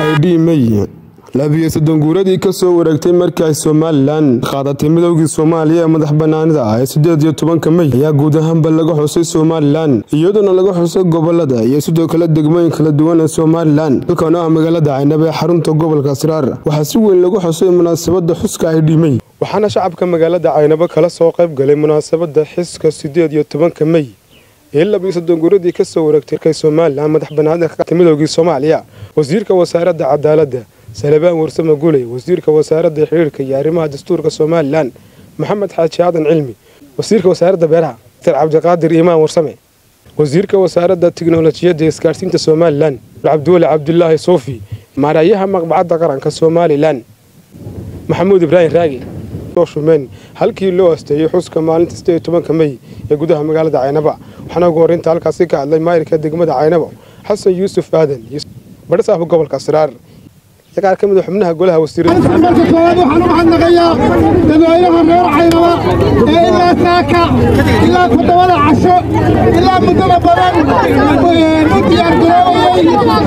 ID May labiyo soddon guuradii ka soo wareegtay markay Somaliland qaadatay midowgii Soomaaliya ee madax banaanida ah 18 May ayaa guud ahaanba laga xusay Somaliland iyadoo laga xusay gobolada iyo sidoo kale degmooyin kala duwan ee Somaliland halkan ah magaalada Caynaba ee xarunta gobolka Saraar waxa si weyn lagu xusay munaasabada xuska ID May waxaana shacabka magaalada Caynaba kala soo qayb galay munaasabada xuska 18 May ee labiyo soddon guuradii ka soo wareegtay Somaliland madax banaanida ka midowgii Soomaaliya wasiirka wasaaradda cadaaladda سلبان ورسمة قولي وزيرك وزارة حريرك يا رماد دستورك سوماليلاند محمد حاجي عادن علمي وزيرك وزارة بيرها عبد القادر إمام ورسمة وزيرك وزارة التكنولوجيا دي سكارتين سوماليلاند عبد الله صوفي مع رأيها مقبعات قرن كسوماليلاند محمود إبراهيم راقي شومن هل كيلو استي حسك مالين تستي تمن كمي يقودها مقالة عينبا وحنا قورين تالك سيكا الله ما يركد دقمة عينبا حسن يوسف آدن بدرس أبو قبل كسرار يقال كم حمنها قولها وستير إلا ساكا إلا كنت ولا عشاء إلا مدلة بران ونودي أرقلوي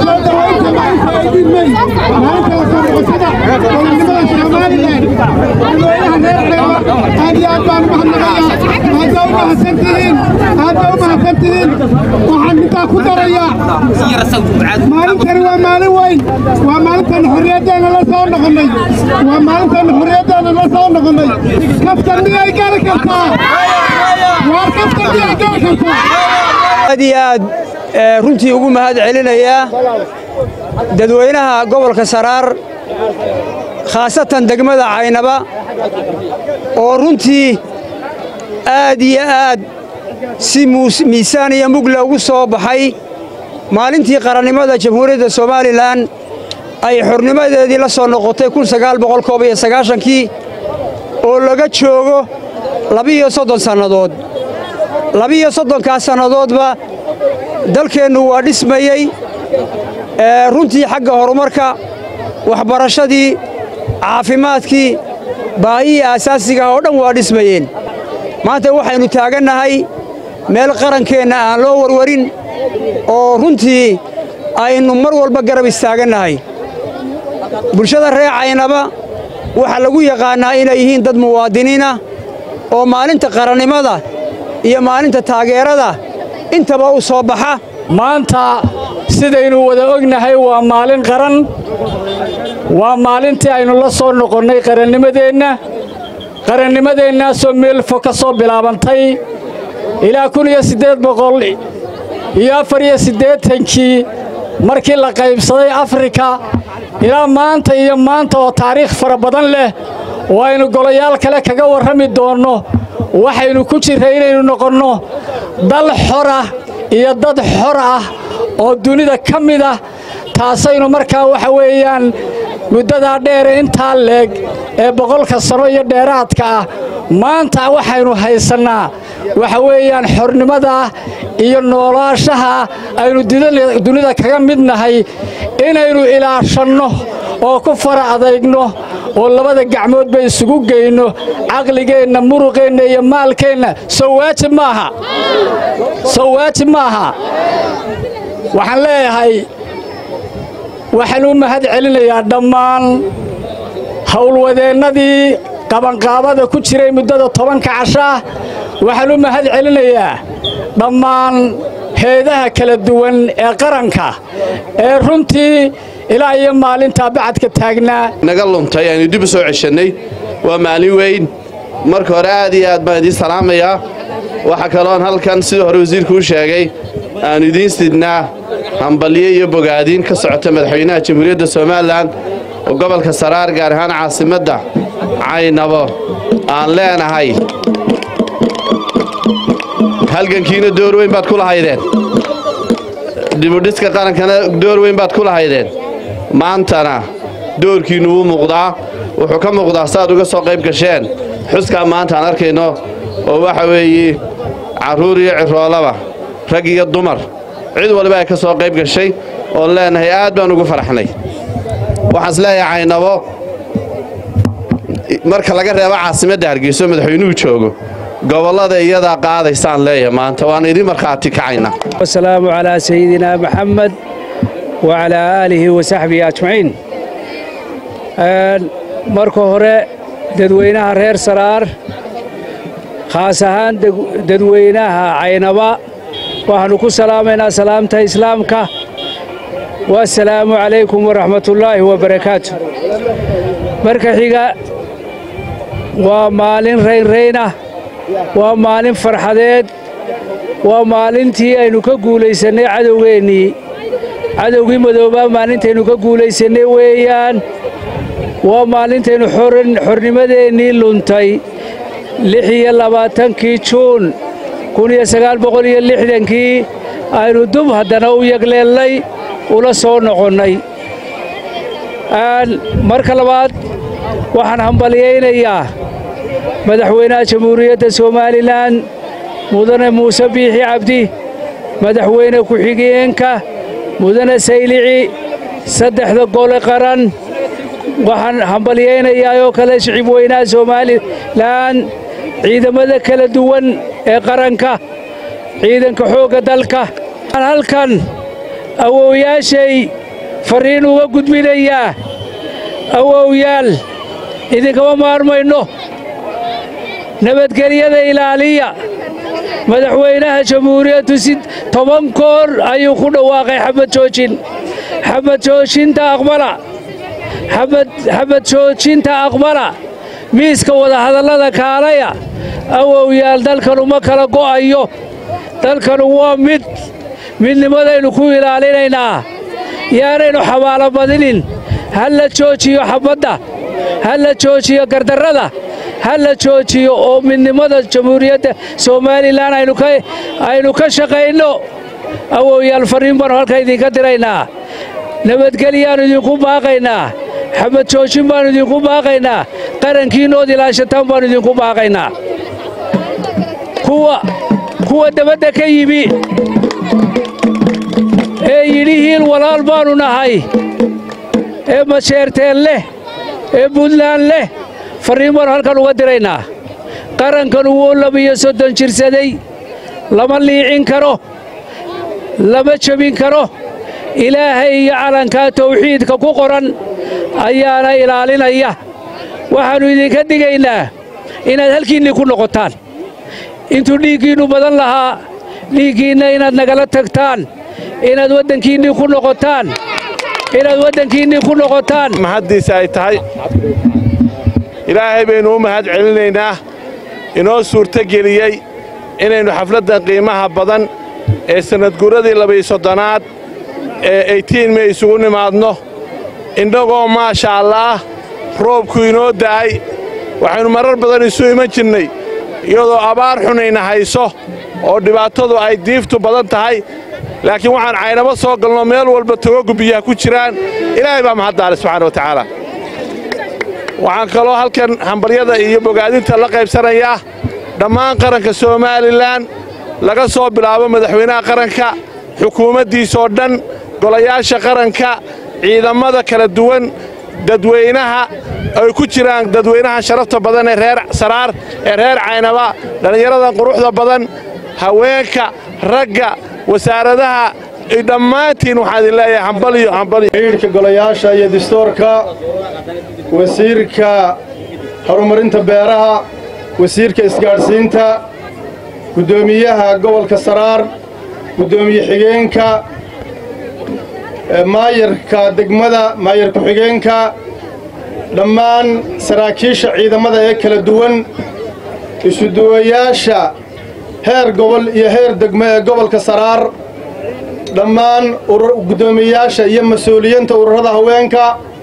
حريتنا لا صار نغني ومالتنا حريتنا لا صار نغني كفتن دي اي قال كفتا وكفتن دي اي قال كفتا هذه runtii ugu mahad celinaya dadweynaha gobolka Saraar khaasatan degmada Caynaba oo runtii aad iyo aad si miisaaniya mugla ugu soo baxay maalintii qarannimada Jamhuuriyadda Soomaaliland ay xornimadeedii la soo noqotay 1991kii oo laga joogo 32 sanadood 32 sanadoodba dalkeennu waa dhismayay runtii xagga horumarka waxbarashadii caafimaadkii baahiyaha asaasiga oo dhan waa dhismayeen maanta waxaynu taaganahay meel qarankeena aan loo warwarin oo runtii aynu mar walba garab istaaganahay bulshada reer Caynaba waxa lagu yaqaanaa inay yihiin dad muwaadiniin ah oo maalinta qarannimada iyo maalinta taageerada intaba u soo baxa maanta sidaynu wada ognahay waa maalin qaran waa maalintii aynu la soo noqonnay qarannimadeenna soo meel fog ka soo bilaabantay ilaa 1884kii markii la qaybsaday Afrika ilaa maanta iyo maanta oo taariikh fara badan leh oo aynu golayaal kale kaga warrami doonno waxaynu ku jiray inaynu noqonno dal xor ah iyo dad xor ah oo dunida ka mid ah taasaynu markaa waxa weeyaan muddada dheer inta leeg ee 100 sano iyo dheeraadka ah maanta waxaynu haysanaa waxa weeyaan xornimada iyo noolaanshaha aynu dunida kaga midnahay inaynu ilaashanno oo ku fara adeegno oo labada gacmood bay isugu geyno aqligeenna muruqeenna iyo maalkeenna soo waajib maaha waxaan leeyahay waxaan u mahad celinayaa dhammaan hawlwadeennadii qabanqaabada ku jiray muddada 10 casho waxaan u mahad celinayaa dhammaan heedaha kala duwan ee qaranka ee runtii ilaa iyo maalinta bacadka taagnaa naga luntay aynu dib u soo ceshanay waa maalin weyn marka hore aad iyo aad baan idin salaamayaa waxa kale oo halkan sidoo hore wasiirku u sheegay aan idin sidnaa hambalyo iyo bogaadin ka socota madaxweynaha Jamhuuriyadda Soomaaliland oo gobolka Saraar gaar ahaan caasimadda Caynabo aan leenahay halgankiina door weyn baad ku lahaydeen dibudhiska qarankana door weyn baad ku lahaydeen maantana doorkiinu wuu muuqdaa wuxuu ka muuqdaa saad uga soo qayb gasheen xuska maanta aan arkayno oo waxa weeye caruur iyo ciroolaba rag iyo dumar cid walba ay ka soo qayb gashay oo leenahay aad baan ugu faraxnay waxaan isleeyahay Caynabo marka laga reebo caasimadda Hargeysa madaxweynuhu joogo gobolada iyada qaadaysaan leeyahay maanta waan idin marxaati kacayna wassalaamu ala sayyidina Muhammad وعلى آله وصحبه أجمعين marka hore dadweynaha reer Saraar khaas ahaan dadweynaha Caynaba waxaanu ku salaameynaa salaamta islaamka والسلام عليكم ورحمة الله وبركاته marka xiga waa maalin reynreena waa maalin farxadeed waa maalintii aynu ka guulaysanay cadowgii madoobaa maalintaynu ka guulaysanay weeyaan waa maalintaynu xornimadeennii luntay 26 Juun 1960kii aynu dub haddana u yagleelnay ula soo noqonnay marka labaad waxaan hambaliyaynayaa madaxweynaha jamhuuriyadda Soomaaliland mudane Muuse Biixi Cabdi madaxweyne ku-xigeenka mudane Saylici saddexda gole qaran waxaan hambaliyaynayaa oo kale shicib weynaha Soomaaliland ciidamada kala duwan ee qaranka ciidanka xoogga dalka halkan awowyaashay fariin uga gudbinayaa awowyaal idinkama maarmayno nabadgelyada ilaaliya madaxweynaha jamhuuriyaddu 10 koor ayuu ku dhawaaqay xabad joojinta aqbala miiska wada hadallada kaalaya awowyaal dalkanu ma kala go'ayo dalkanu waa midnimadaynu ku ilaalinaynaa yaanaynu xabaalo badinin hal la joojiyo xabadda hal la joojiyo gardarrada hal la joojiyo oo midnimada jamhuuriyadda Soomaaliland aynu ka shaqayno awowyaal fariin baan halka idinka diraynaa nabadgelyaanu idinku baaqaynaa xabad joojin baanu idinku baaqaynaa qarankiinood ilaashataan baanu idinku baaqaynaa kuwa dabadda ka yimi ee yidhi hiil walaal baanu nahay ee masheerteen leh ee Puntland leh fariin baan halkan uga diraynaa qarankanu wuu 32 jirsaday lama liicin karo lama jabin karo ilaahay iyo calanka tawxiidka ku qoran ayaana ilaalinaya waxaanu idinka digaynaa inaad halkiinni ku noqotaan intuu dhiiggiinnu badan lahaa dhiiggiinna inaad nagala tagtaan inaad waddankiinni ku noqotaan mahadiisa ay tahay ilaahay baynu u mahad celinaynaa inoo suurto geliyey inaynu xafladdan qiimaha badan ee sanadguuradii 32aad ee 18 May isugu nimaadno indhagoo maasha Allah roobku inoo da'ay waxaynu marar badan isu iman jirnay iyadoo abaar xunayna hayso oo dhibaatadu ay diiftu badan tahay laakiin waxaan Caynaba soo galno meel walba tago biyaha ku jiraan ilaahay baa mahaddaale subxaanahu wa ta'aala waxaan kaloo halkan hambaryada iyo bogaadinta la qaybsanayaa dhammaan qaranka Soomaaliland laga soo bilaabo madaxweynaha qaranka xukuumaddiisa oo dhan golayaasha qaranka ciidamada kala duwan dadweynaha ay ku jiraan dadweynaha sharafta badan ee reer Saraar ee reer Caynaba dhalinyarada quruxda badan haweenka ragga wasaaradaha dhammaantiin waxaan idin leeyahay hambaliyo ciidanka golayaasha iyo dastuurka wasiirka horumarinta beeraha wasiirka isgaarsiinta gudoomiyaha gobolka Saraar gudoomiye xigeenka maayarka degmada maayar ku xigeenka dhammaan saraakiisha ciidamada ee kala duwan isu duwayaasha heer gobol iyo heer degmo ee gobolka Saraar dhammaan gudoomiyaasha iyo mas'uuliyiinta ururada haweenka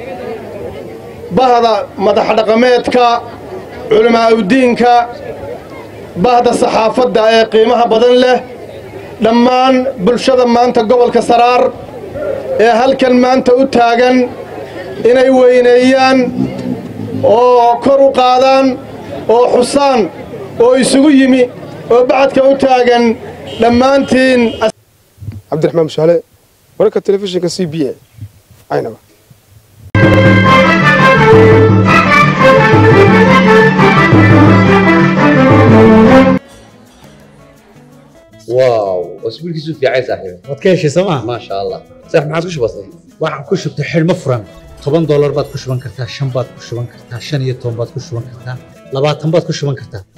bahda madax dhaqameedka culamaa u diinka bahda saxaafadda ee qiimaha badan leh dhammaan bulshada maanta gobolka Saraar ee halkan maanta u taagan inay weyneeyaan oo kor u qaadaan oo xusaan oo isugu yimi oo bacadka u taagan dhammaantiin Cabdiraxmaan Mushaale wararka telefishinka CBA Caynaba واو وسبيلك يسوي في عيسى صاحبي wadkeeshi soomaa ما شاء الله صح ما عاد كش بسيط waxaan ku shubtay xidhmo furan $10 baad ku shuban kartaa 5 baad ku shuban kartaa 15 baad ku shuban kartaa 20 baad ku shuban kartaa